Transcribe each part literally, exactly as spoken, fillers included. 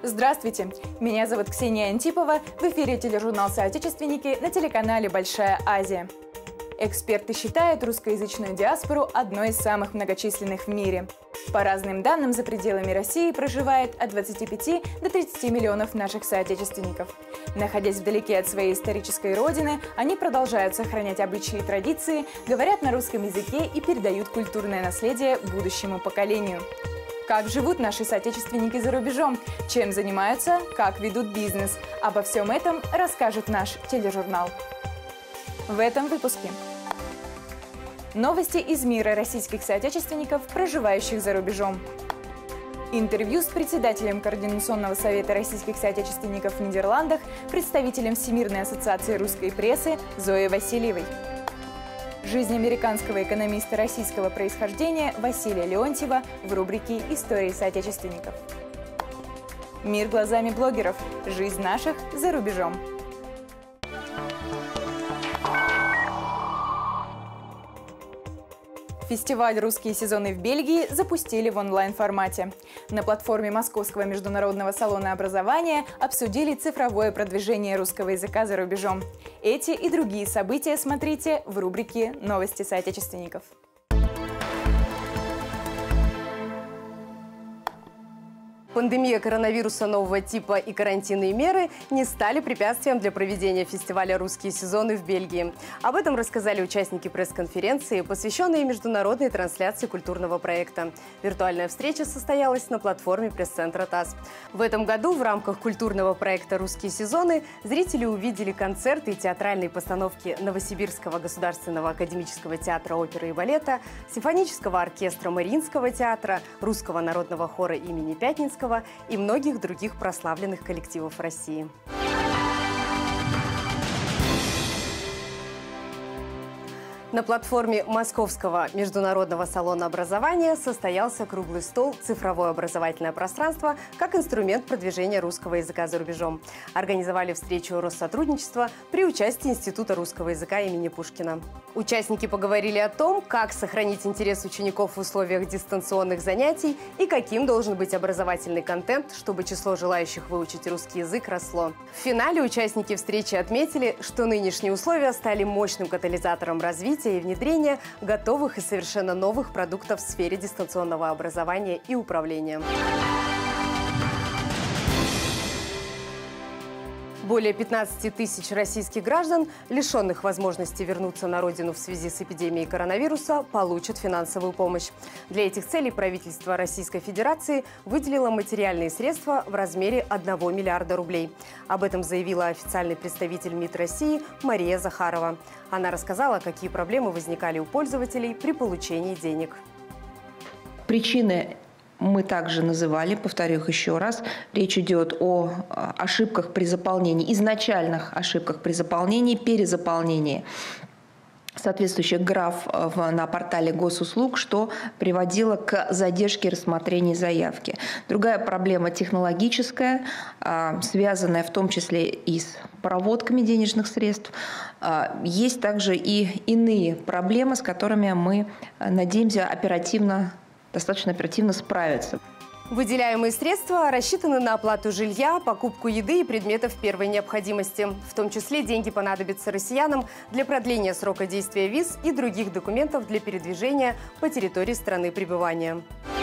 Здравствуйте, меня зовут Ксения Антипова, в эфире тележурнал «Соотечественники» на телеканале «Большая Азия». Эксперты считают русскоязычную диаспору одной из самых многочисленных в мире. По разным данным, за пределами России проживает от двадцати пяти до тридцати миллионов наших соотечественников. Находясь вдалеке от своей исторической родины, они продолжают сохранять обычаи и традиции, говорят на русском языке и передают культурное наследие будущему поколению. Как живут наши соотечественники за рубежом, чем занимаются, как ведут бизнес. Обо всем этом расскажет наш тележурнал. В этом выпуске. Новости из мира российских соотечественников, проживающих за рубежом. Интервью с председателем Координационного совета российских соотечественников в Нидерландах, представителем Всемирной ассоциации русской прессы Зоей Васильевой. Жизнь американского экономиста российского происхождения Василия Леонтьева в рубрике «Истории соотечественников». Мир глазами блогеров. Жизнь наших за рубежом. Фестиваль «Русские сезоны» в Бельгии запустили в онлайн-формате. На платформе Московского международного салона образования обсудили цифровое продвижение русского языка за рубежом. Эти и другие события смотрите в рубрике «Новости соотечественников». Пандемия коронавируса нового типа и карантинные меры не стали препятствием для проведения фестиваля «Русские сезоны» в Бельгии. Об этом рассказали участники пресс-конференции, посвященной международной трансляции культурного проекта. Виртуальная встреча состоялась на платформе пресс-центра ТАСС. В этом году в рамках культурного проекта «Русские сезоны» зрители увидели концерты и театральные постановки Новосибирского государственного академического театра оперы и балета, симфонического оркестра Мариинского театра, Русского народного хора имени Пятницкого и многих других прославленных коллективов России. На платформе Московского международного салона образования состоялся круглый стол «Цифровое образовательное пространство» как инструмент продвижения русского языка за рубежом. Организовали встречу Россотрудничества при участии Института русского языка имени Пушкина. Участники поговорили о том, как сохранить интерес учеников в условиях дистанционных занятий и каким должен быть образовательный контент, чтобы число желающих выучить русский язык росло. В финале участники встречи отметили, что нынешние условия стали мощным катализатором развития и внедрения готовых и совершенно новых продуктов в сфере дистанционного образования и управления. Более пятнадцати тысяч российских граждан, лишенных возможности вернуться на родину в связи с эпидемией коронавируса, получат финансовую помощь. Для этих целей правительство Российской Федерации выделило материальные средства в размере одного миллиарда рублей. Об этом заявила официальный представитель МИД России Мария Захарова. Она рассказала, какие проблемы возникали у пользователей при получении денег. Причины мы также называли, повторю их еще раз. Речь идет о ошибках при заполнении, изначальных ошибках при заполнении, перезаполнении соответствующих граф на портале госуслуг, что приводило к задержке рассмотрения заявки. Другая проблема технологическая, связанная в том числе и с проводками денежных средств. Есть также и иные проблемы, с которыми мы надеемся оперативно достаточно оперативно справиться. Выделяемые средства рассчитаны на оплату жилья, покупку еды и предметов первой необходимости. В том числе деньги понадобятся россиянам для продления срока действия виз и других документов для передвижения по территории страны пребывания.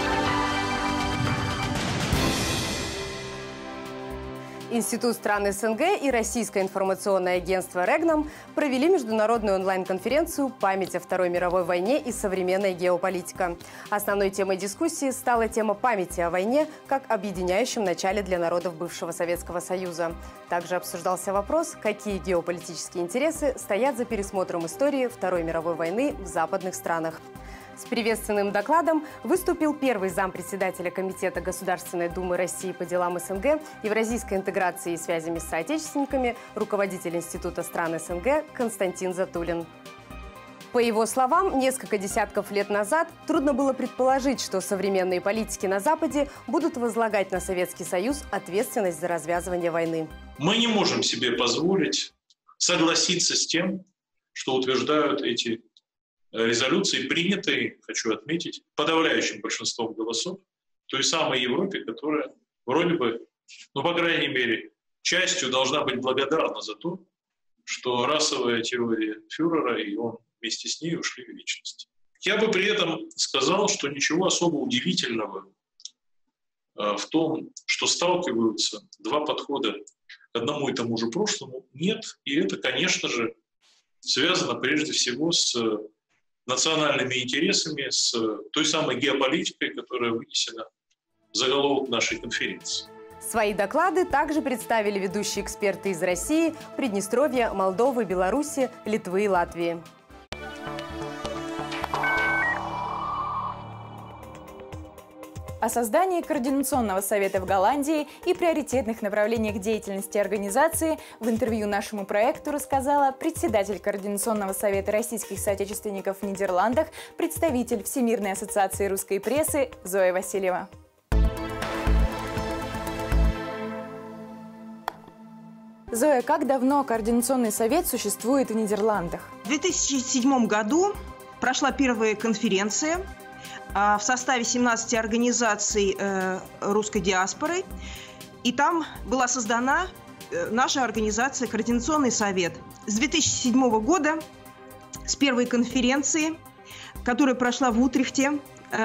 Институт стран СНГ и Российское информационное агентство «Регнам» провели международную онлайн-конференцию «Память о Второй мировой войне и современная геополитика». Основной темой дискуссии стала тема памяти о войне как объединяющем начале для народов бывшего Советского Союза. Также обсуждался вопрос, какие геополитические интересы стоят за пересмотром истории Второй мировой войны в западных странах. С приветственным докладом выступил первый зампредседателя Комитета Государственной Думы России по делам СНГ, евразийской интеграции и связями с соотечественниками, руководитель Института стран СНГ Константин Затулин. По его словам, несколько десятков лет назад трудно было предположить, что современные политики на Западе будут возлагать на Советский Союз ответственность за развязывание войны. Мы не можем себе позволить согласиться с тем, что утверждают эти резолюции, принятые, хочу отметить, подавляющим большинством голосов той самой Европе, которая вроде бы ну, по крайней мере, частью должна быть благодарна за то, что расовая теория фюрера и он вместе с ней ушли в вечность. Я бы при этом сказал, что ничего особо удивительного в том, что сталкиваются два подхода к одному и тому же прошлому, нет. И это, конечно же, связано прежде всего с национальными интересами, с той самой геополитикой, которая вынесена в заголовок нашей конференции. Свои доклады также представили ведущие эксперты из России, Приднестровья, Молдовы, Беларуси, Литвы и Латвии. О создании Координационного совета в Голландии и приоритетных направлениях деятельности организации в интервью нашему проекту рассказала председатель Координационного совета российских соотечественников в Нидерландах, представитель Всемирной ассоциации русской прессы Зоя Васильева. Зоя, как давно Координационный совет существует в Нидерландах? В две тысячи седьмом году прошла первая конференция в составе семнадцати организаций русской диаспоры. И там была создана наша организация «Координационный совет». С две тысячи седьмого года, с первой конференции, которая прошла в Утрехте,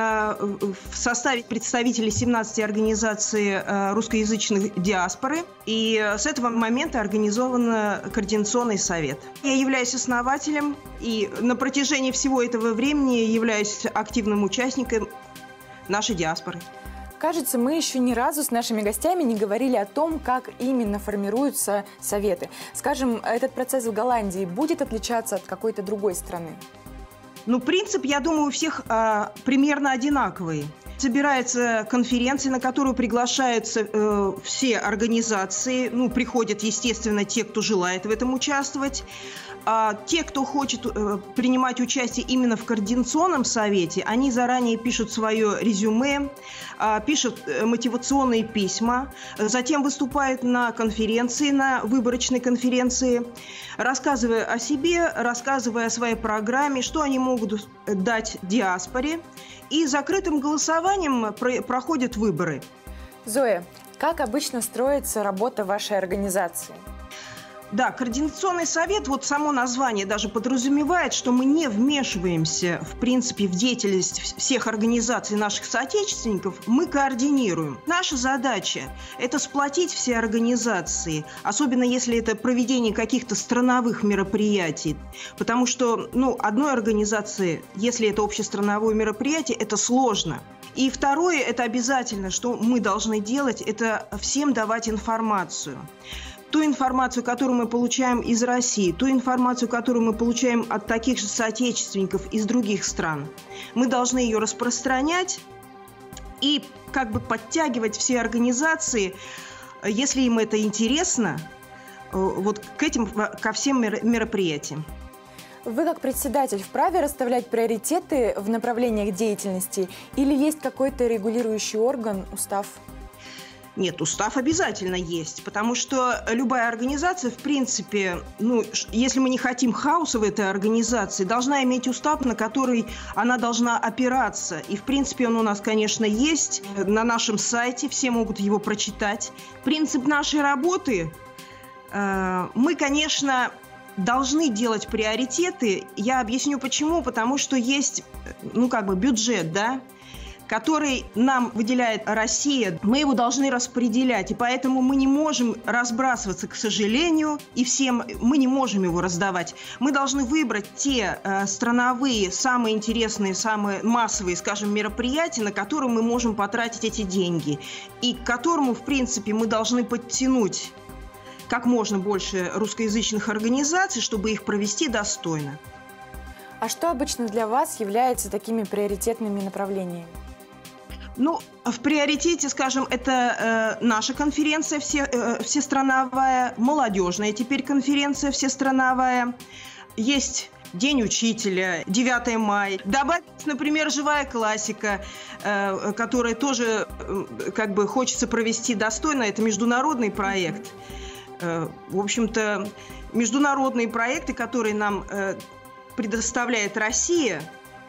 в составе представителей семнадцати организаций русскоязычных диаспоры. И с этого момента организован Координационный совет. Я являюсь основателем и на протяжении всего этого времени являюсь активным участником нашей диаспоры. Кажется, мы еще ни разу с нашими гостями не говорили о том, как именно формируются советы. Скажем, этот процесс в Голландии будет отличаться от какой-то другой страны? Ну, принцип, я думаю, у всех а, примерно одинаковый. Собирается конференция, на которую приглашаются э, все организации. Ну, приходят, естественно, те, кто желает в этом участвовать. А те, кто хочет э, принимать участие именно в Координационном совете, они заранее пишут свое резюме, э, пишут мотивационные письма, затем выступают на конференции, на выборочной конференции, рассказывая о себе, рассказывая о своей программе, что они могут дать диаспоре. И закрытым голосованием про- проходят выборы. Зоя, как обычно строится работа вашей организации? Да, Координационный совет, вот само название даже подразумевает, что мы не вмешиваемся, в принципе, в деятельность всех организаций наших соотечественников, мы координируем. Наша задача – это сплотить все организации, особенно если это проведение каких-то страновых мероприятий, потому что, ну, одной организации, если это общестрановое мероприятие, это сложно. И второе – это обязательно, что мы должны делать, это всем давать информацию. Ту информацию, которую мы получаем из России, ту информацию, которую мы получаем от таких же соотечественников из других стран. Мы должны ее распространять и как бы подтягивать все организации, если им это интересно, вот к этим, ко всем мероприятиям. Вы как председатель вправе расставлять приоритеты в направлениях деятельности или есть какой-то регулирующий орган, устав? Нет, устав обязательно есть, потому что любая организация, в принципе, ну, если мы не хотим хаоса в этой организации, должна иметь устав, на который она должна опираться. И, в принципе, он у нас, конечно, есть на нашем сайте, все могут его прочитать. Принцип нашей работы, э, мы, конечно, должны делать приоритеты. Я объясню почему. Потому что есть, ну, как бы бюджет, да, который нам выделяет Россия, мы его должны распределять. И поэтому мы не можем разбрасываться, к сожалению, и всем мы не можем его раздавать. Мы должны выбрать те э, страновые, самые интересные, самые массовые, скажем, мероприятия, на которые мы можем потратить эти деньги. И к которому, в принципе, мы должны подтянуть как можно больше русскоязычных организаций, чтобы их провести достойно. А что обычно для вас является такими приоритетными направлениями? Ну, в приоритете, скажем, это э, наша конференция все, э, всестрановая, молодежная теперь конференция всестрановая. Есть День учителя, девятое мая. Добавить, например, живая классика, э, которая тоже э, как бы хочется провести достойно. Это международный проект. Э, в общем-то, международные проекты, которые нам э, предоставляет Россия,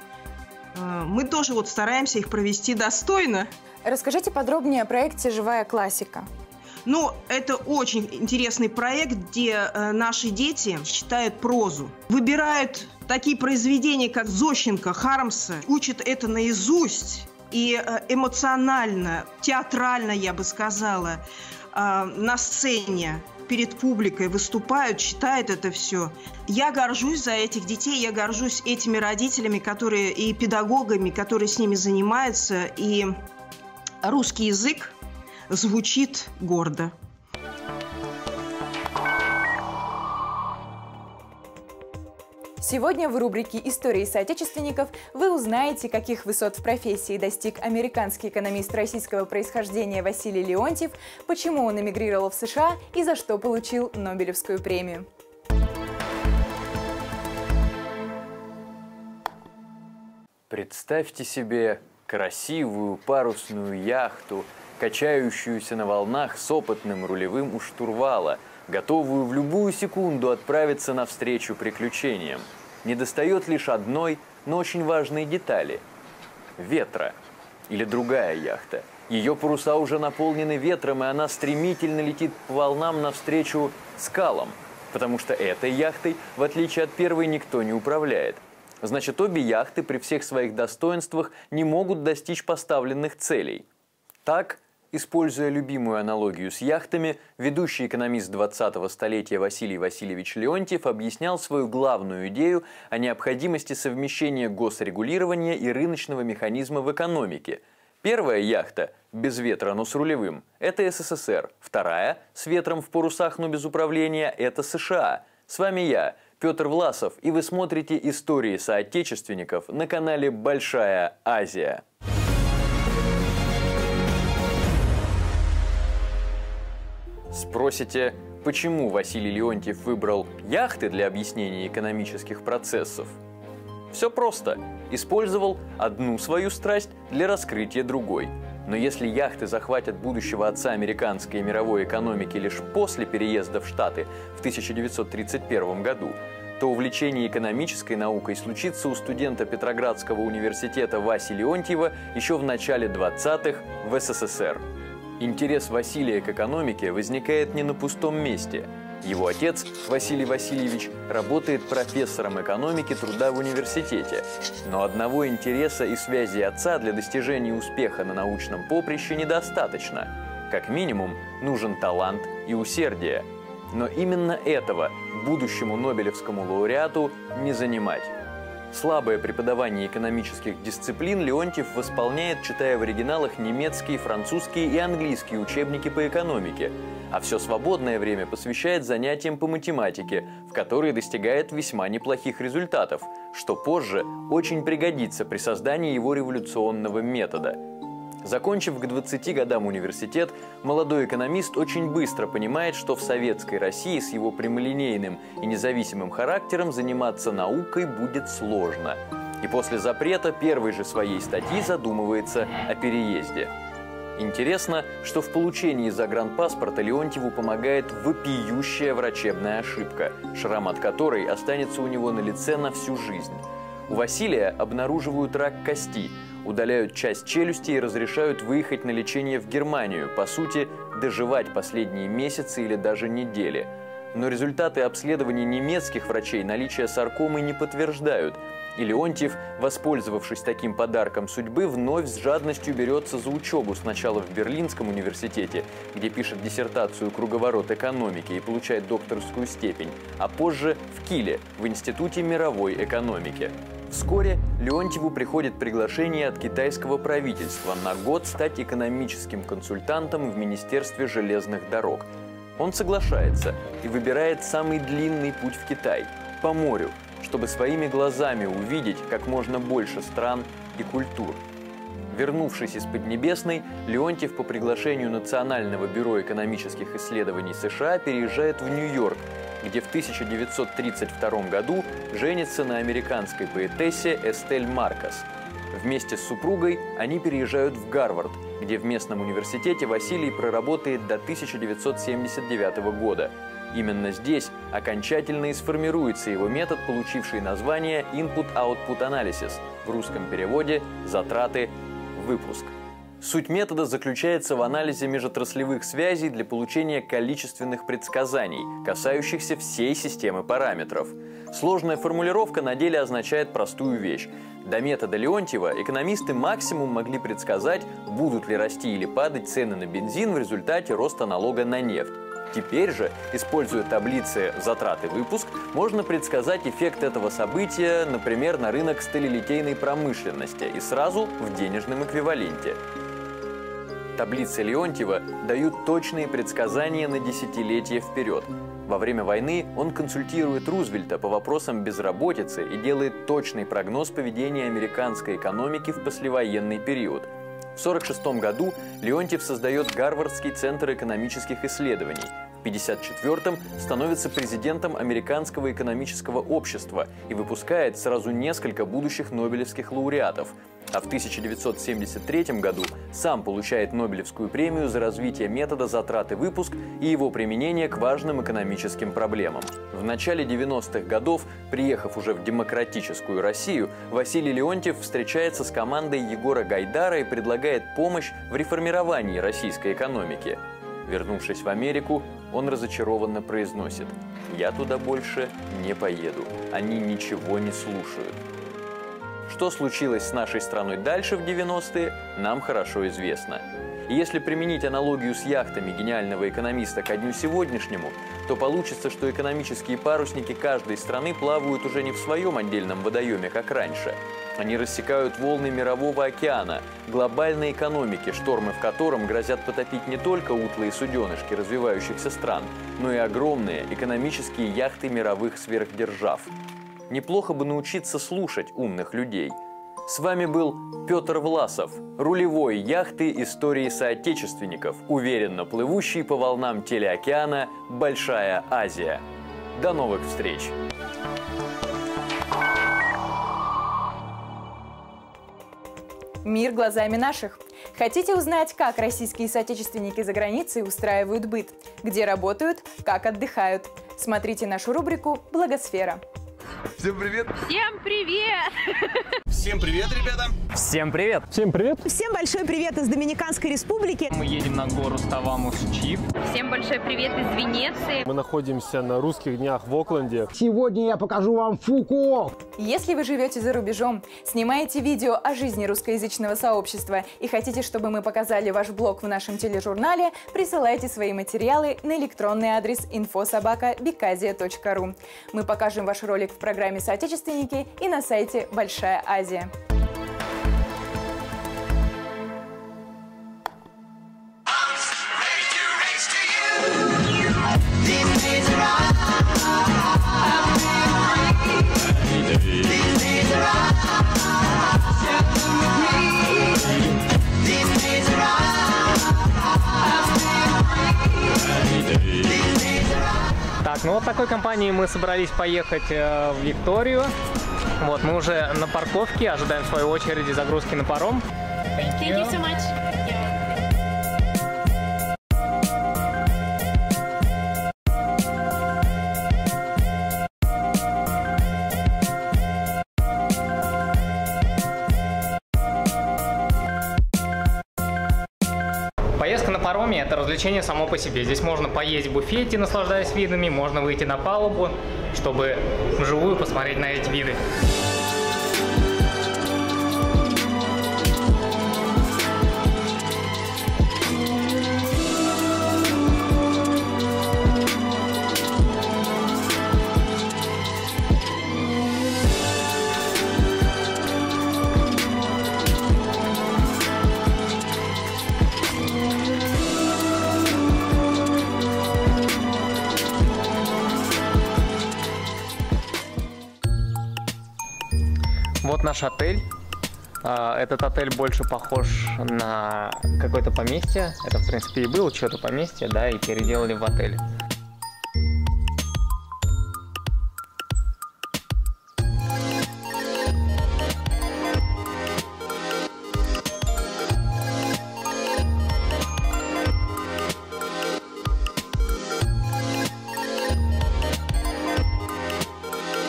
мы тоже вот стараемся их провести достойно. Расскажите подробнее о проекте «Живая классика». Ну, это очень интересный проект, где э, наши дети читают прозу. Выбирают такие произведения, как Зощенко, Хармса, учат это наизусть и э, эмоционально, театрально, я бы сказала, э, на сцене перед публикой выступают, читают это все. Я горжусь за этих детей, я горжусь этими родителями, которые и педагогами, которые с ними занимаются, и русский язык звучит гордо. Сегодня в рубрике «Истории соотечественников» вы узнаете, каких высот в профессии достиг американский экономист российского происхождения Василий Леонтьев, почему он эмигрировал в США и за что получил Нобелевскую премию. Представьте себе красивую парусную яхту, качающуюся на волнах с опытным рулевым у штурвала, готовую в любую секунду отправиться навстречу приключениям. Недостает лишь одной, но очень важной детали – ветра. Или другая яхта. Ее паруса уже наполнены ветром, и она стремительно летит по волнам навстречу скалам, потому что этой яхтой, в отличие от первой, никто не управляет. Значит, обе яхты при всех своих достоинствах не могут достичь поставленных целей. Так, используя любимую аналогию с яхтами, ведущий экономист двадцатого столетия Василий Васильевич Леонтьев объяснял свою главную идею о необходимости совмещения госрегулирования и рыночного механизма в экономике. Первая яхта, без ветра, но с рулевым, это СССР. Вторая, с ветром в парусах, но без управления, это США. С вами я, Петр Власов, и вы смотрите «Истории соотечественников» на канале «Большая Азия». Спросите, почему Василий Леонтьев выбрал яхты для объяснения экономических процессов? Все просто. Использовал одну свою страсть для раскрытия другой. Но если яхты захватят будущего отца американской и мировой экономики лишь после переезда в Штаты в тысяча девятьсот тридцать первом году, то увлечение экономической наукой случится у студента Петроградского университета Васи Леонтьева еще в начале двадцатых в СССР. Интерес Василия к экономике возникает не на пустом месте. Его отец, Василий Васильевич, работает профессором экономики труда в университете. Но одного интереса и связи отца для достижения успеха на научном поприще недостаточно. Как минимум, нужен талант и усердие. Но именно этого будущему Нобелевскому лауреату не занимать. Слабое преподавание экономических дисциплин Леонтьев восполняет, читая в оригиналах немецкие, французские и английские учебники по экономике, а все свободное время посвящает занятиям по математике, в которой достигает весьма неплохих результатов, что позже очень пригодится при создании его революционного метода. Закончив к двадцати годам университет, молодой экономист очень быстро понимает, что в советской России с его прямолинейным и независимым характером заниматься наукой будет сложно. И после запрета первой же своей статьи задумывается о переезде. Интересно, что в получении загранпаспорта Леонтьеву помогает вопиющая врачебная ошибка, шрам от которой останется у него на лице на всю жизнь. У Василия обнаруживают рак кости, удаляют часть челюсти и разрешают выехать на лечение в Германию, по сути, доживать последние месяцы или даже недели. Но результаты обследований немецких врачей наличие саркомы не подтверждают, и Леонтьев, воспользовавшись таким подарком судьбы, вновь с жадностью берется за учебу сначала в Берлинском университете, где пишет диссертацию «Круговорот экономики» и получает докторскую степень, а позже в Киле, в Институте мировой экономики. Вскоре Леонтьеву приходит приглашение от китайского правительства на год стать экономическим консультантом в Министерстве железных дорог. Он соглашается и выбирает самый длинный путь в Китай – по морю, чтобы своими глазами увидеть как можно больше стран и культур. Вернувшись из Поднебесной, Леонтьев по приглашению Национального бюро экономических исследований США переезжает в Нью-Йорк, где в тысяча девятьсот тридцать втором году женится на американской поэтессе Эстель Маркос. Вместе с супругой они переезжают в Гарвард, где в местном университете Василий проработает до тысяча девятьсот семьдесят девятого года. Именно здесь окончательно и сформируется его метод, получивший название Input-Output Analysis, в русском переводе «Затраты, выпуск». Суть метода заключается в анализе межотраслевых связей для получения количественных предсказаний, касающихся всей системы параметров. Сложная формулировка на деле означает простую вещь. До метода Леонтьева экономисты максимум могли предсказать, будут ли расти или падать цены на бензин в результате роста налога на нефть. Теперь же, используя таблицы «Затрат и выпуск», можно предсказать эффект этого события, например, на рынок сталелитейной промышленности и сразу в денежном эквиваленте. Таблицы Леонтьева дают точные предсказания на десятилетия вперед. Во время войны он консультирует Рузвельта по вопросам безработицы и делает точный прогноз поведения американской экономики в послевоенный период. В тысяча девятьсот сорок шестом году Леонтьев создает Гарвардский центр экономических исследований. В тысяча девятьсот пятьдесят четвёртом становится президентом Американского экономического общества и выпускает сразу несколько будущих нобелевских лауреатов. А в тысяча девятьсот семьдесят третьем году сам получает Нобелевскую премию за развитие метода затрат и выпуск и его применение к важным экономическим проблемам. В начале девяностых годов, приехав уже в демократическую Россию, Василий Леонтьев встречается с командой Егора Гайдара и предлагает помощь в реформировании российской экономики. Вернувшись в Америку, он разочарованно произносит: «Я туда больше не поеду, они ничего не слушают». Что случилось с нашей страной дальше в девяностые, нам хорошо известно. И если применить аналогию с яхтами гениального экономиста ко дню сегодняшнему, то получится, что экономические парусники каждой страны плавают уже не в своем отдельном водоеме, как раньше. Они рассекают волны мирового океана, глобальной экономики, штормы в котором грозят потопить не только утлые суденышки развивающихся стран, но и огромные экономические яхты мировых сверхдержав. Неплохо бы научиться слушать умных людей. С вами был Петр Власов, рулевой яхты истории соотечественников, уверенно плывущий по волнам телеокеана «Большая Азия». До новых встреч! Мир глазами наших. Хотите узнать, как российские соотечественники за границей устраивают быт, где работают, как отдыхают? Смотрите нашу рубрику «Благосфера». Всем привет! Всем привет! Всем привет, ребята! Всем привет! Всем привет! Всем большой привет из Доминиканской республики! Мы едем на гору Ставамус-Чиф. Всем большой привет из Венеции! Мы находимся на русских днях в Окленде. Сегодня я покажу вам Фуко! Если вы живете за рубежом, снимаете видео о жизни русскоязычного сообщества и хотите, чтобы мы показали ваш блог в нашем тележурнале, присылайте свои материалы на электронный адрес инфо собака биказия точка ру. Мы покажем ваш ролик в программе «Соотечественники» и на сайте «Большая Азия». Так, ну вот такой компанией мы собрались поехать э, в Викторию. Вот, мы уже на парковке, ожидаем своей очереди загрузки на паром. Thank you so much. Поездка на пароме – это развлечение само по себе. Здесь можно поесть в буфете, наслаждаясь видами, можно выйти на палубу, чтобы вживую посмотреть на эти виды. Вот наш отель. Этот отель больше похож на какое-то поместье. Это, в принципе, и было что-то поместье, да, и переделали в отель.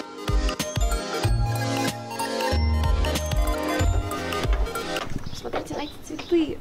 Смотрите, Дайте цветы.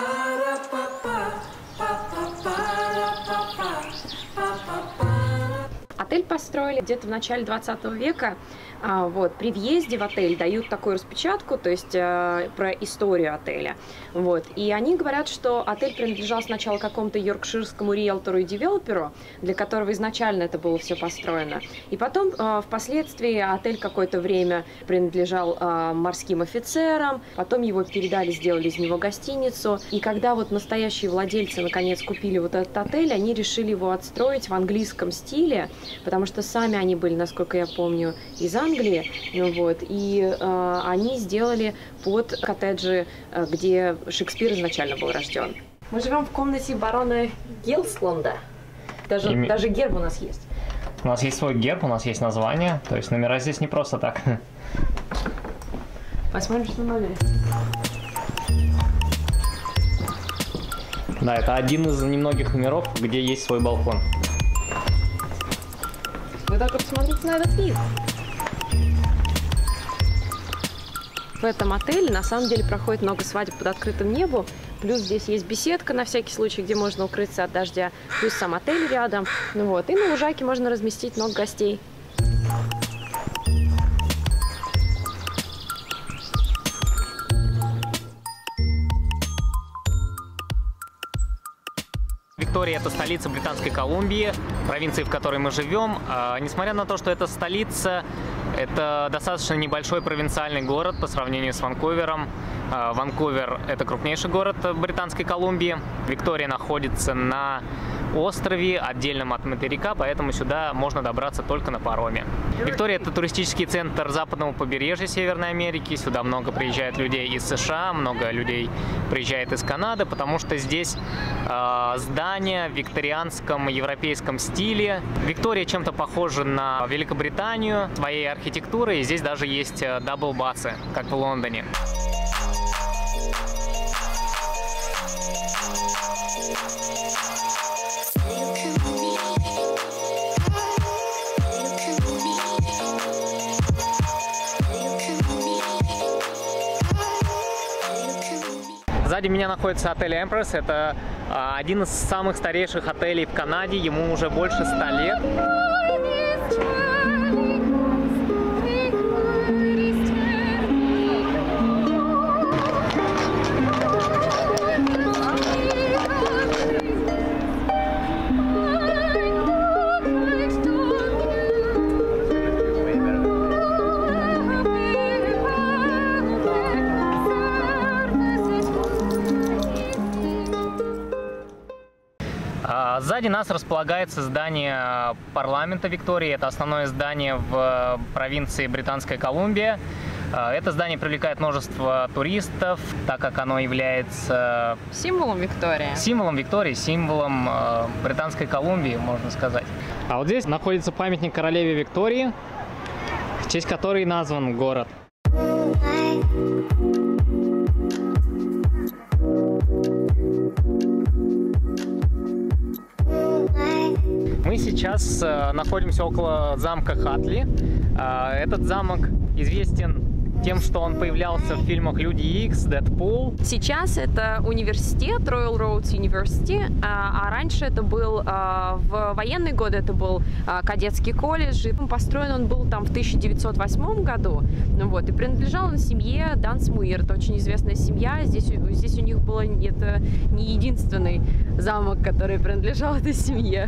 Отель построили где-то в начале двадцатого века. А, вот, при въезде в отель дают такую распечатку, то есть э, про историю отеля. Вот, и они говорят, что отель принадлежал сначала какому-то йоркширскому риэлтору и девелоперу, для которого изначально это было все построено. И потом, э, впоследствии, отель какое-то время принадлежал э, морским офицерам, потом его передали, сделали из него гостиницу. И когда вот настоящие владельцы наконец купили вот этот отель, они решили его отстроить в английском стиле, потому что сами они были, насколько я помню, из Англии. Англии, ну вот, и э, они сделали под коттеджи, э, где Шекспир изначально был рожден. Мы живем в комнате барона Гелсланда. Даже, Ими... даже герб у нас есть. У нас есть свой герб, у нас есть название, то есть номера здесь не просто так. Посмотрим, что номер. Да, это один из немногих номеров, где есть свой балкон. Вы только посмотрите на этот вид. В этом отеле на самом деле проходит много свадеб под открытым небом. Плюс здесь есть беседка на всякий случай, где можно укрыться от дождя. Плюс сам отель рядом. Ну вот. И на лужайке можно разместить много гостей. Виктория – это столица Британской Колумбии, провинции, в которой мы живем. А, несмотря на то, что это столица, это достаточно небольшой провинциальный город по сравнению с Ванкувером. А, Ванкувер – это крупнейший город Британской Колумбии. Виктория находится на острове, отдельном от материка, поэтому сюда можно добраться только на пароме. Виктория – это туристический центр западного побережья Северной Америки. Сюда много приезжает людей из США, много людей приезжает из Канады, потому что здесь э, здания в викторианском европейском стиле. Виктория чем-то похожа на Великобританию своей архитектурой, и здесь даже есть дабл-басы, как в Лондоне. Сзади меня находится отель Empress. Это а, один из самых старейших отелей в Канаде. Ему уже больше ста лет. Сзади нас располагается здание парламента Виктории. Это основное здание в провинции Британская Колумбия. Это здание привлекает множество туристов, так как оно является символом Виктории. Символом Виктории, символом Британской Колумбии, можно сказать. А вот здесь находится памятник королеве Виктории, в честь которой назван город. Мы сейчас э, находимся около замка Хатли. Э, этот замок известен тем, что он появлялся в фильмах «Люди Икс», «Дэдпул». Сейчас это университет, Royal Roads University, а, а раньше это был, а, в военные годы это был а, кадетский колледж. И построен он был там в тысяча девятьсот восьмом году, ну, вот, и принадлежал он семье Дансмуир. Это очень известная семья. Здесь, здесь у них был это не единственный замок, который принадлежал этой семье.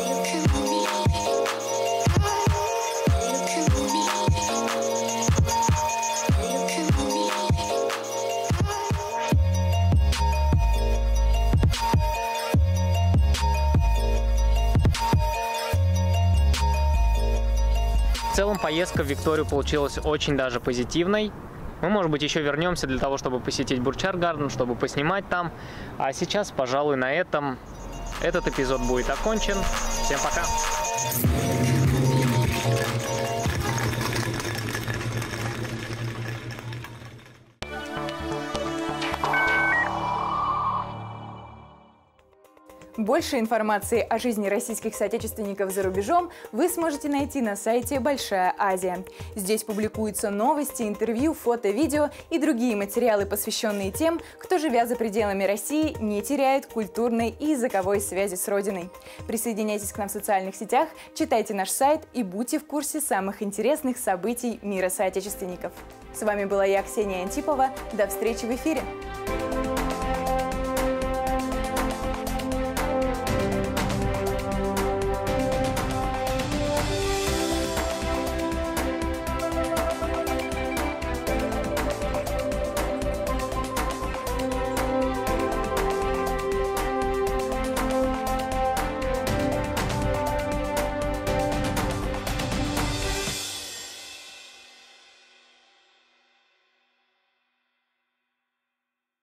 В целом поездка в Викторию получилась очень даже позитивной. Мы, может быть, еще вернемся для того, чтобы посетить Бурчард Гарден, чтобы поснимать там. А сейчас, пожалуй, на этом этот эпизод будет окончен. Всем пока! Больше информации о жизни российских соотечественников за рубежом вы сможете найти на сайте «Большая Азия». Здесь публикуются новости, интервью, фото, видео и другие материалы, посвященные тем, кто, живя за пределами России, не теряет культурной и языковой связи с Родиной. Присоединяйтесь к нам в социальных сетях, читайте наш сайт и будьте в курсе самых интересных событий мира соотечественников. С вами была я, Ксения Антипова. До встречи в эфире!